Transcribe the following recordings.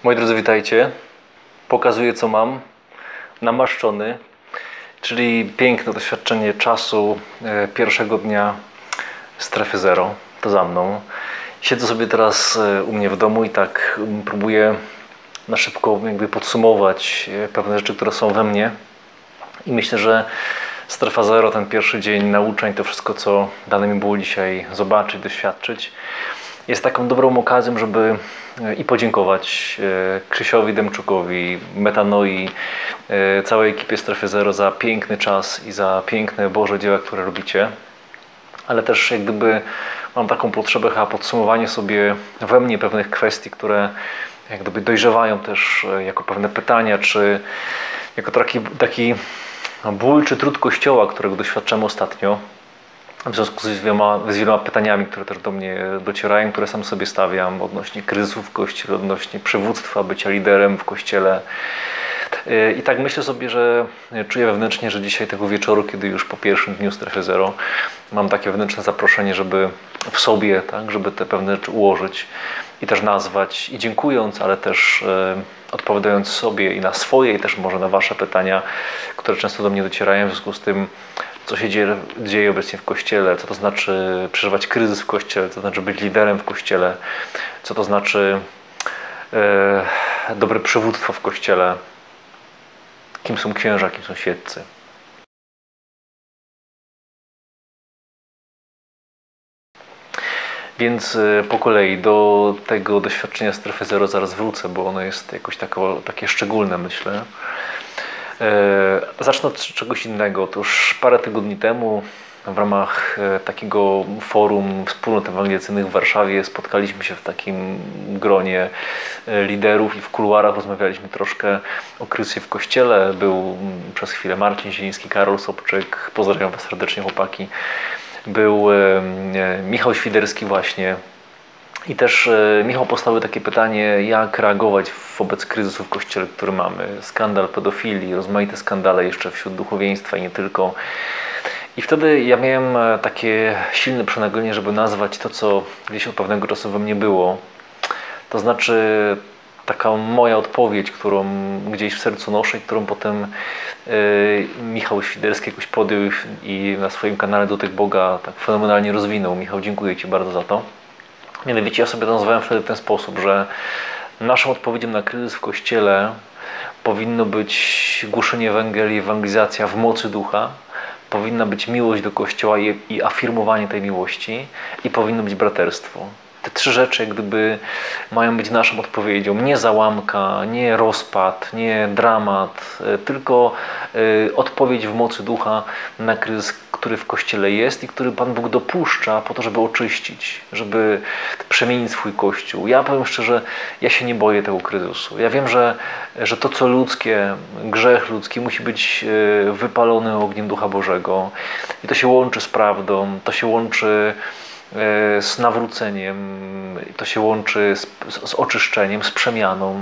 Moi drodzy, witajcie. Pokazuję, co mam. Namaszczony, czyli piękne doświadczenie czasu pierwszego dnia strefy zero. To za mną. Siedzę sobie teraz u mnie w domu i tak próbuję na szybko podsumować pewne rzeczy, które są we mnie. I myślę, że strefa zero, ten pierwszy dzień nauczeń, to wszystko, co dane mi było dzisiaj zobaczyć, doświadczyć, jest taką dobrą okazją, żeby i podziękować Krzysiowi Demczukowi, Metanoi, całej ekipie Strefy Zero za piękny czas i za piękne Boże dzieła, które robicie. Ale też jak gdyby mam taką potrzebę podsumowania sobie we mnie pewnych kwestii, które jak gdyby dojrzewają też jako pewne pytania, czy jako taki ból czy trud Kościoła, którego doświadczamy ostatnio. W związku z wieloma pytaniami, które też do mnie docierają, które sam sobie stawiam odnośnie kryzysów w Kościele, odnośnie przywództwa, bycia liderem w Kościele. I tak myślę sobie, że czuję wewnętrznie, że dzisiaj tego wieczoru, kiedy już po pierwszym dniu Strefy Zero, mam takie wewnętrzne zaproszenie, żeby w sobie, tak, żeby te pewne rzeczy ułożyć i też nazwać. I dziękując, ale też odpowiadając sobie i na swoje, i też może na Wasze pytania, które często do mnie docierają w związku z tym, co się dzieje obecnie w Kościele, co to znaczy przeżywać kryzys w Kościele, co to znaczy być liderem w Kościele, co to znaczy dobre przywództwo w Kościele, kim są księża, kim są świeccy. Więc po kolei do tego doświadczenia Strefy Zero zaraz wrócę, bo ono jest jakoś takie szczególne, myślę. Zacznę od czegoś innego. Otóż parę tygodni temu w ramach takiego forum wspólnot ewangelizacyjnych w Warszawie spotkaliśmy się w takim gronie liderów i w kuluarach rozmawialiśmy troszkę o kryzysie w Kościele. Był przez chwilę Marcin Zieliński, Karol Sobczyk, pozdrawiam Was serdecznie, chłopaki. Był Michał Świderski właśnie. I też Michał postawił takie pytanie, jak reagować wobec kryzysu w Kościele, który mamy. Skandal pedofilii, rozmaite skandale jeszcze wśród duchowieństwa i nie tylko. I wtedy ja miałem takie silne przenaglenie, żeby nazwać to, co gdzieś od pewnego czasu we mnie było. To znaczy taka moja odpowiedź, którą gdzieś w sercu noszę i którą potem Michał Świderski jakoś podjął i na swoim kanale Dotyk Boga tak fenomenalnie rozwinął. Michał, dziękuję Ci bardzo za to. Mianowicie ja sobie to nazwałem wtedy w ten sposób, że naszą odpowiedzią na kryzys w Kościele powinno być głoszenie Ewangelii, ewangelizacja w mocy Ducha, powinna być miłość do Kościoła i afirmowanie tej miłości i powinno być braterstwo. Te trzy rzeczy jak gdyby mają być naszą odpowiedzią. Nie załamka, nie rozpad, nie dramat, tylko odpowiedź w mocy Ducha na kryzys, który w Kościele jest i który Pan Bóg dopuszcza po to, żeby oczyścić, żeby przemienić swój Kościół. Ja powiem szczerze, ja się nie boję tego kryzysu. Ja wiem, że to, co ludzkie, grzech ludzki musi być wypalony ogniem Ducha Bożego. I to się łączy z prawdą, to się łączy z nawróceniem, to się łączy z oczyszczeniem, z przemianą.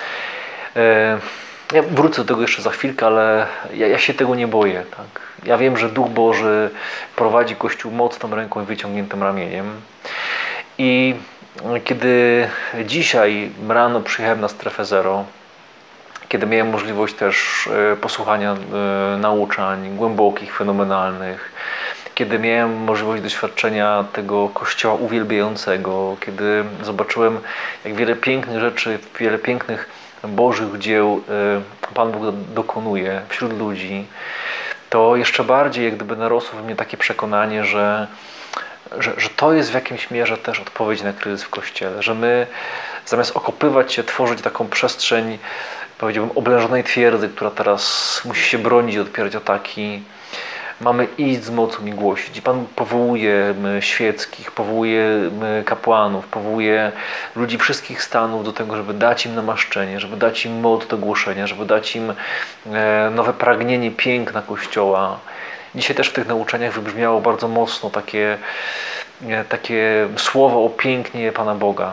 Ja wrócę do tego jeszcze za chwilkę, ale ja się tego nie boję. Tak? Ja wiem, że Duch Boży prowadzi Kościół mocną ręką i wyciągniętym ramieniem. I kiedy dzisiaj rano przyjechałem na Strefę Zero, kiedy miałem możliwość też posłuchania nauczań głębokich, fenomenalnych, kiedy miałem możliwość doświadczenia tego Kościoła uwielbiającego, kiedy zobaczyłem, jak wiele pięknych rzeczy, wiele pięknych Bożych dzieł Pan Bóg dokonuje wśród ludzi, to jeszcze bardziej jak gdyby narosło we mnie takie przekonanie, że to jest w jakimś mierze też odpowiedź na kryzys w Kościele, że my zamiast okopywać się, tworzyć taką przestrzeń, powiedziałbym, oblężonej twierdzy, która teraz musi się bronić i odpierać ataki, mamy iść z mocą i głosić. I Pan powołuje świeckich, powołuje kapłanów, powołuje ludzi wszystkich stanów do tego, żeby dać im namaszczenie, żeby dać im moc do głoszenia, żeby dać im nowe pragnienie piękna Kościoła. Dzisiaj też w tych nauczaniach wybrzmiało bardzo mocno takie słowo o pięknie Pana Boga.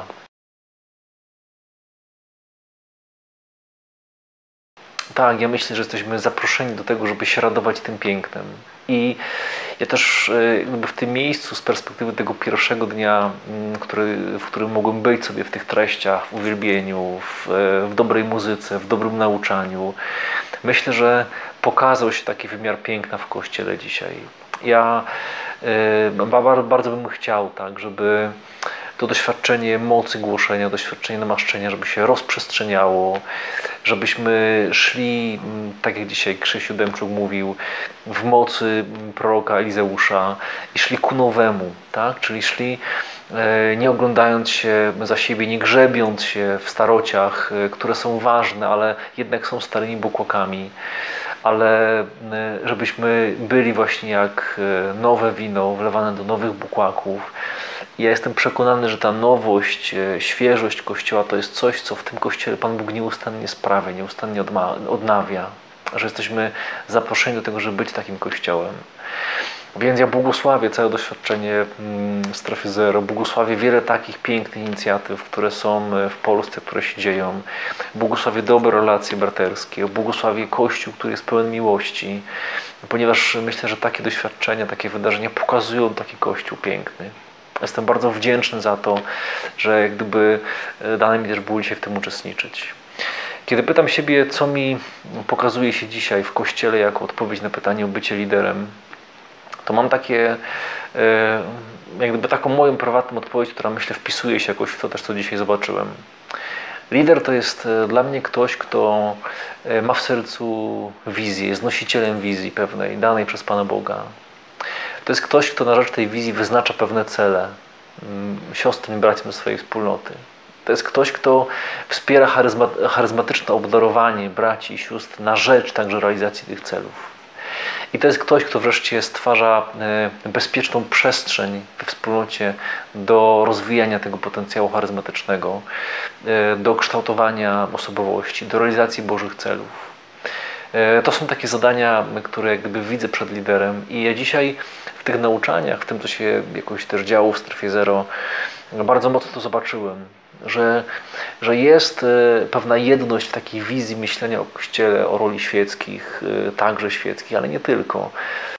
Tak, ja myślę, że jesteśmy zaproszeni do tego, żeby się radować tym pięknem. I Ja też jakby w tym miejscu z perspektywy tego pierwszego dnia, w którym mogłem być sobie w tych treściach, w uwielbieniu, w dobrej muzyce, w dobrym nauczaniu, myślę, że pokazał się taki wymiar piękna w Kościele dzisiaj. Ja bardzo bym chciał, tak, żeby to doświadczenie mocy głoszenia, doświadczenie namaszczenia, żeby się rozprzestrzeniało, żebyśmy szli, tak jak dzisiaj Krzysiu Demczuk mówił, w mocy proroka Elizeusza i szli ku nowemu, tak? Czyli szli nie oglądając się za siebie, nie grzebiąc się w starociach, które są ważne, ale jednak są starymi bukłakami, ale żebyśmy byli właśnie jak nowe wino wlewane do nowych bukłaków. Ja jestem przekonany, że ta nowość, świeżość Kościoła to jest coś, co w tym Kościele Pan Bóg nieustannie sprawia, nieustannie odnawia, że jesteśmy zaproszeni do tego, żeby być takim Kościołem. Więc ja błogosławię całe doświadczenie Strefy Zero, błogosławię wiele takich pięknych inicjatyw, które są w Polsce, które się dzieją. Błogosławię dobre relacje braterskie, błogosławię Kościół, który jest pełen miłości, ponieważ myślę, że takie doświadczenia, takie wydarzenia pokazują taki Kościół piękny. Jestem bardzo wdzięczny za to, że jak gdyby dane mi też było dzisiaj w tym uczestniczyć. Kiedy pytam siebie, co mi pokazuje się dzisiaj w Kościele jako odpowiedź na pytanie o bycie liderem, to mam takie, jak gdyby taką moją prywatną odpowiedź, która myślę wpisuje się jakoś w to też, co dzisiaj zobaczyłem. Lider to jest dla mnie ktoś, kto ma w sercu wizję, jest nosicielem wizji pewnej, danej przez Pana Boga. To jest ktoś, kto na rzecz tej wizji wyznacza pewne cele siostrom i braciom ze swojej wspólnoty. To jest ktoś, kto wspiera charyzmatyczne obdarowanie braci i sióstr na rzecz także realizacji tych celów. I to jest ktoś, kto wreszcie stwarza bezpieczną przestrzeń we wspólnocie do rozwijania tego potencjału charyzmatycznego, do kształtowania osobowości, do realizacji Bożych celów. To są takie zadania, które jak gdyby widzę przed liderem i ja dzisiaj w tych nauczaniach, w tym co się jakoś też działo w Strefie Zero, bardzo mocno to zobaczyłem, że jest pewna jedność w takiej wizji myślenia o Kościele, o roli świeckich, także świeckich, ale nie tylko.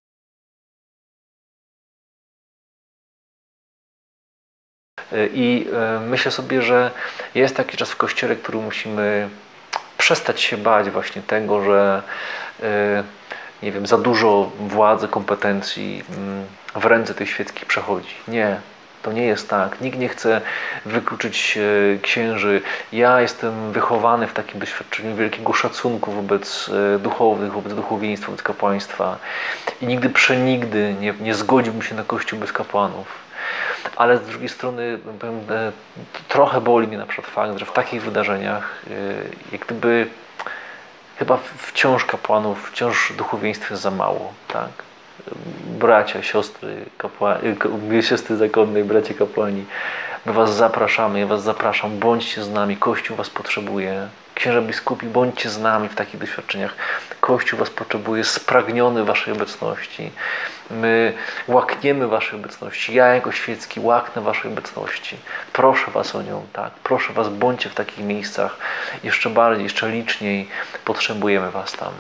I myślę sobie, że jest taki czas w Kościele, który musimy przestać się bać właśnie tego, że nie wiem, za dużo władzy, kompetencji w ręce tych świeckich przechodzi. Nie. To nie jest tak. Nikt nie chce wykluczyć księży. Ja jestem wychowany w takim doświadczeniu wielkiego szacunku wobec duchownych, wobec duchowieństwa, wobec kapłaństwa. I nigdy przenigdy nie zgodziłbym się na Kościół bez kapłanów. Ale z drugiej strony trochę boli mnie na przykład fakt, że w takich wydarzeniach jak gdyby chyba wciąż kapłanów, wciąż duchowieństwa jest za mało. Tak? Bracia, siostry, siostry zakonne i bracia kapłani, my was zapraszamy, ja was zapraszam, bądźcie z nami, Kościół was potrzebuje. Księża biskupi, bądźcie z nami w takich doświadczeniach. Kościół was potrzebuje, spragniony waszej obecności. My łakniemy waszej obecności. Ja jako świecki łaknę waszej obecności. Proszę was o nią, tak. Proszę was, bądźcie w takich miejscach. Jeszcze bardziej, jeszcze liczniej potrzebujemy was tam.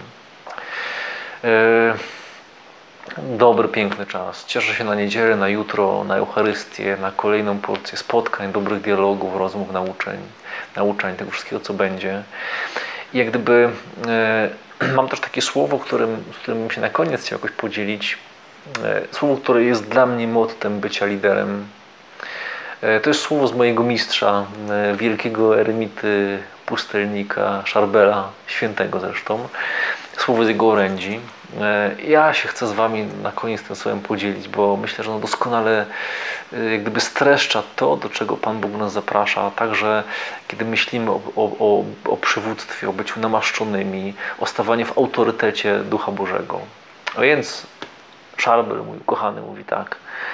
Dobry, piękny czas. Cieszę się na niedzielę, na jutro, na Eucharystię, na kolejną porcję spotkań, dobrych dialogów, rozmów, nauczań, tego wszystkiego, co będzie. I jak gdyby mam też takie słowo, z którym bym się na koniec chciał jakoś podzielić. Słowo, które jest dla mnie mottem bycia liderem. To jest słowo z mojego mistrza, wielkiego eremity, pustelnika, Szarbela, świętego zresztą. Słowo z jego orędzi. Ja się chcę z wami na koniec tym słowem podzielić, bo myślę, że ono doskonale jak gdyby streszcza to, do czego Pan Bóg nas zaprasza, a także kiedy myślimy o przywództwie, o byciu namaszczonymi, o stawaniu w autorytecie Ducha Bożego. A więc Szarbel, mój ukochany, mówi tak.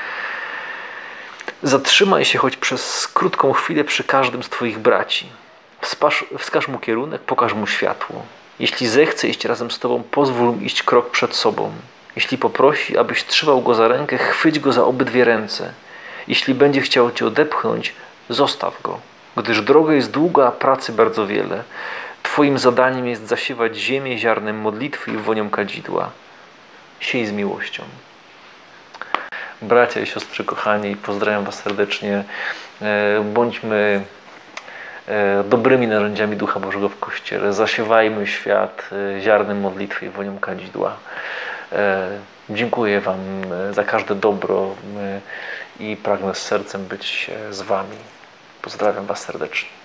Zatrzymaj się choć przez krótką chwilę przy każdym z twoich braci. Wskaż mu kierunek, pokaż mu światło. Jeśli zechce iść razem z tobą, pozwól mu iść krok przed sobą. Jeśli poprosi, abyś trzymał go za rękę, chwyć go za obydwie ręce. Jeśli będzie chciał cię odepchnąć, zostaw go. Gdyż droga jest długa, a pracy bardzo wiele. Twoim zadaniem jest zasiewać ziemię ziarnem modlitwy i wonią kadzidła. Siej z miłością. Bracia i siostry kochani, pozdrawiam Was serdecznie. Bądźmy dobrymi narzędziami Ducha Bożego w Kościele. Zasiewajmy świat ziarnem modlitwy i wonią kadzidła. Dziękuję Wam za każde dobro i pragnę z sercem być z Wami. Pozdrawiam Was serdecznie.